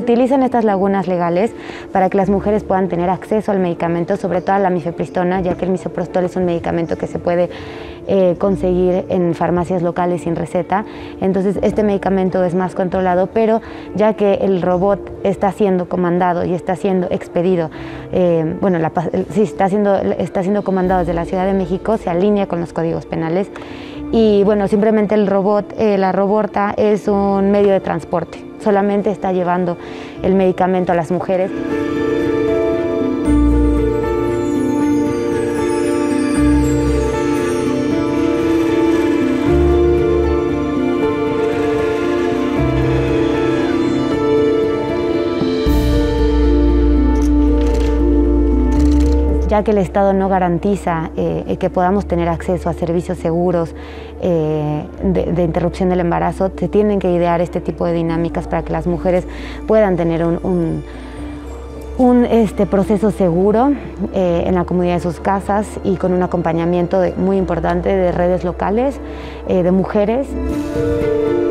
utilizan estas lagunas legales para que las mujeres puedan tener acceso al medicamento, sobre todo a la mifepristona, ya que el misoprostol es un medicamento que se puede conseguir en farmacias locales sin receta. Entonces este medicamento es más controlado, pero ya que el robot está siendo comandado y está siendo expedido, está siendo comandado desde la Ciudad de México, se alinea con los códigos penales y bueno, simplemente el robot, la roborta es un medio de transporte, solamente está llevando el medicamento a las mujeres. Ya que el Estado no garantiza que podamos tener acceso a servicios seguros de interrupción del embarazo, se tienen que idear este tipo de dinámicas para que las mujeres puedan tener un proceso seguro en la comunidad de sus casas y con un acompañamiento muy importante de redes locales, de mujeres.